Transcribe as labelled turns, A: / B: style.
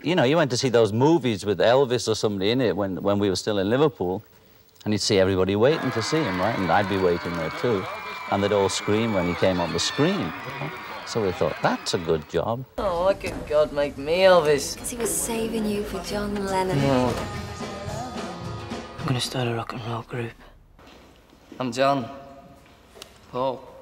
A: you know, you went to see those movies with Elvis or somebody in it when we were still in Liverpool, and you'd see everybody waiting to see him, right? And I'd be waiting there too. And they'd all scream when he came on the screen. You know? So we thought, that's a good job.
B: Oh, why could God make me Elvis?
C: Because he was saving you for John Lennon.
B: No. I'm gonna start a rock and roll group. I'm John. Paul.